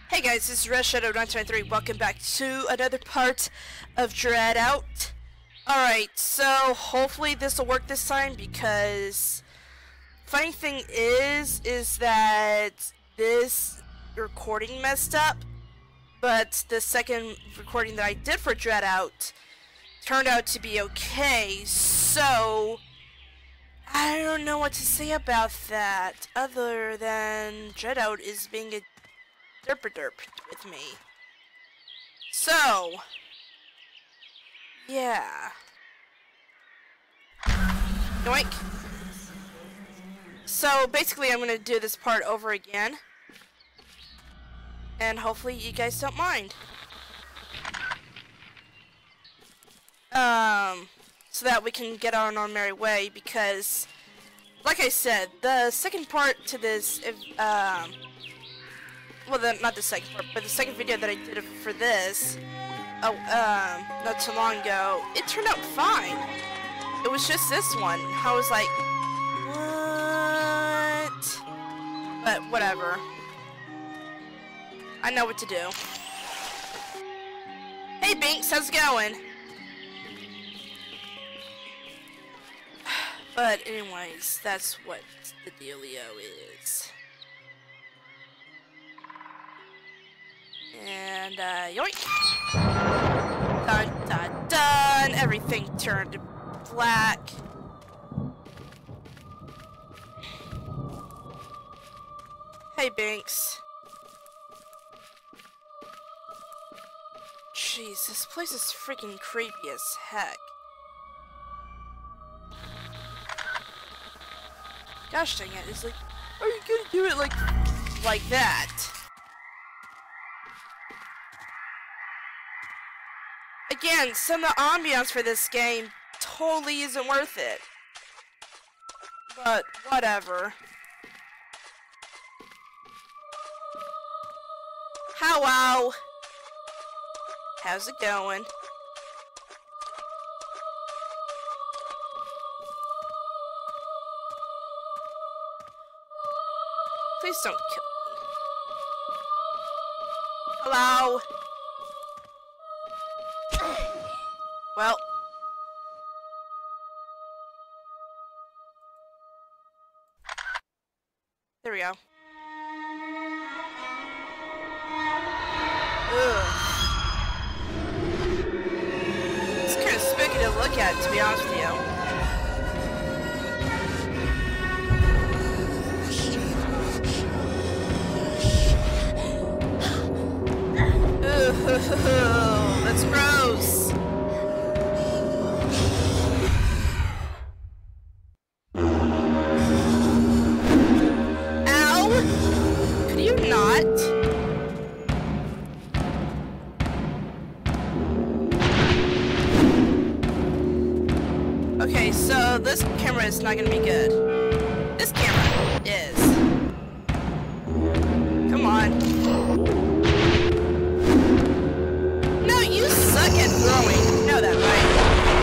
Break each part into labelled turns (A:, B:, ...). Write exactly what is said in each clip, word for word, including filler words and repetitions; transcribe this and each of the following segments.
A: Hey guys, this is Red Shadow nine two nine three. Welcome back to another part of DreadOut. Alright, so hopefully this will work this time because funny thing is, is that this recording messed up, but the second recording that I did for DreadOut turned out to be okay, so I don't know what to say about that other than DreadOut is being a derp derp with me. So, yeah. Yoink. So basically I'm gonna do this part over again. And hopefully you guys don't mind. Um, so that we can get on our merry way because, like I said, the second part to this, if, um, well, the, not the second part, but the second video that I did for this, oh, um, not too long ago, it turned out fine. It was just this one. I was like, what? But whatever. I know what to do. Hey, Binks, how's it going? But anyways, that's what the dealio is. And, uh, yoink! Dun, dun, dun! Everything turned black. Hey, Binks. Jeez, this place is freaking creepy as heck. Gosh dang it, it's like, are you gonna do it like, like that? Again, some of the ambiance for this game totally isn't worth it. But, whatever. Hello! How's it going? Please don't kill me. Hello? Well. There we go. Ugh. It's kind of spooky to look at, to be honest with you. Ooh, that's gross. Ow! Could you not? Okay, so this camera is not gonna be good. This camera is. Come on. No, you suck at throwing. You know that, right?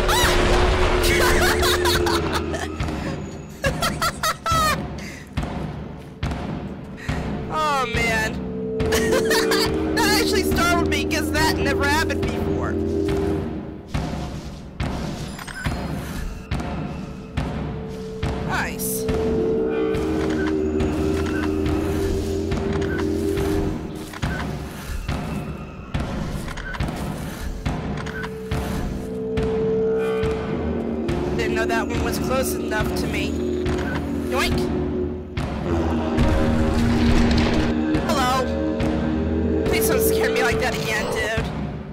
A: Oh, man. That actually startled me because that never happened before. Nice. Didn't know that one was close enough to me. Yoink. Hello. Please don't scare me like that again, dude.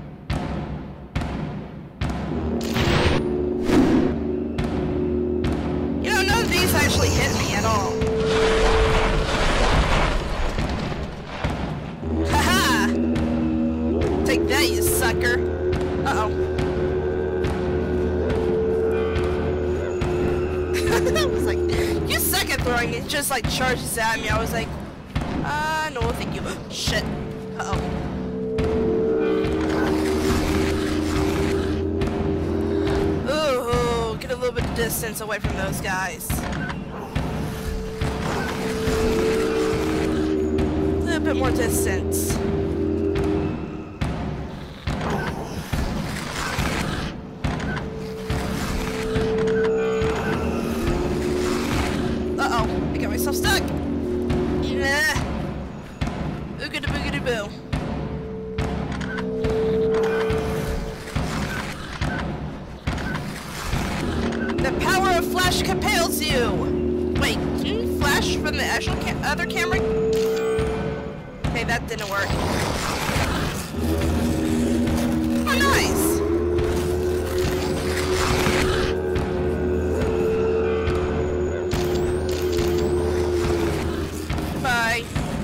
A: You know, none of these actually hit me at all. Haha! Take that, you sucker. Uh-oh. I was like, you suck at throwing. It just like charges at me. I was like, uh, no, thank you. Shit. Uh-oh. Ooh, get a little bit of distance away from those guys. A little bit more distance. Uh-oh, I got myself stuck. Nah. Oogada boogada boo. The power of flash compels you! Wait, can you flash from the actual ca other camera? Okay, that didn't work. Oh, nice! Bye.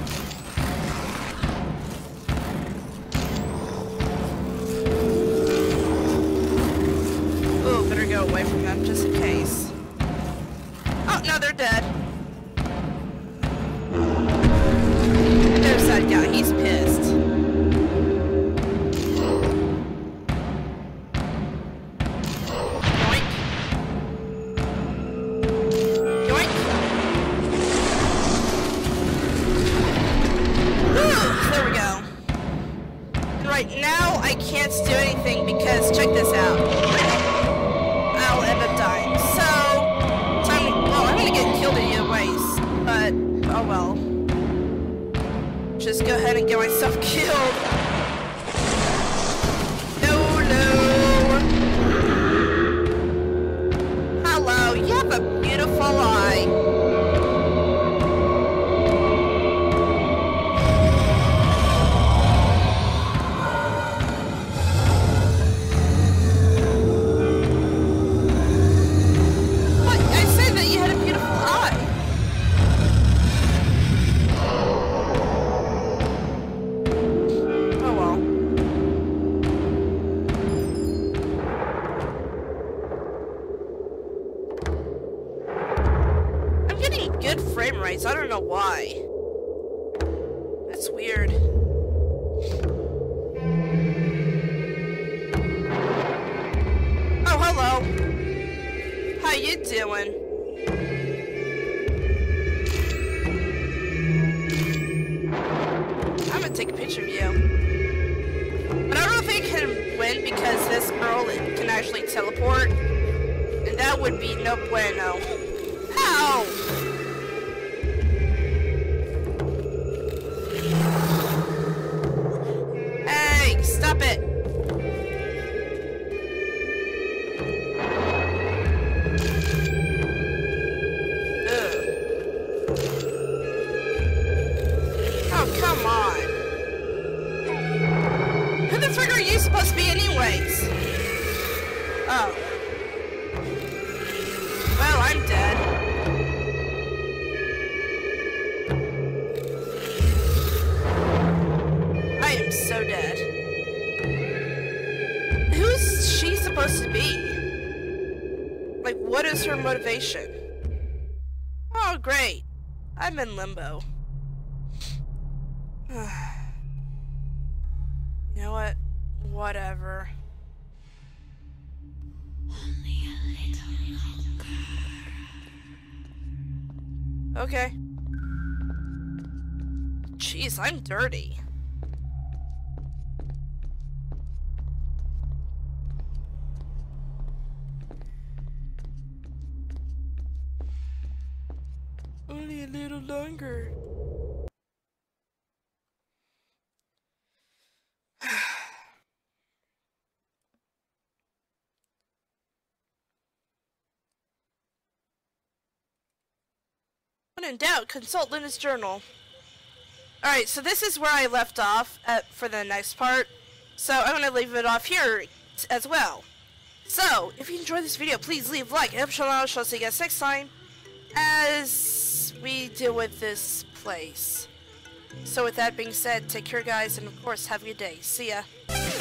A: Ooh, better go away from them just in case. Oh, no, they're dead. There's that guy, he's pissed. Yoink. Yoink. Whew, there we go. And right now, I can't do anything because, check this out. I'll end up dying. So, time to, well, I'm gonna get killed either ways, but, oh well. Just go ahead and get myself killed. No, no. Hello, you have a beautiful eye. What? I said that you had a beautiful eye. Good frame rates, I don't know why. That's weird. Oh, hello. How you doing? I'm gonna take a picture of you. But I don't think I can win because this girl can actually teleport. And that would be no bueno. How? Hey, stop it! Ugh. Oh, come on. Who the frick are you supposed to be anyways? Oh. Well, I'm dead. I am so dead. Who's she supposed to be? Like, what is her motivation? Oh, great. I'm in limbo. You know what? Whatever. Only a little longer. Okay. Jeez, I'm dirty. Only a little longer. When in doubt, consult Linda's journal. Alright, so this is where I left off at, for the next part. So I'm going to leave it off here as well. So, if you enjoyed this video, please leave a like. And I shall see you guys next time as we deal with this place. So with that being said, take care guys, and of course, have a good day. See ya.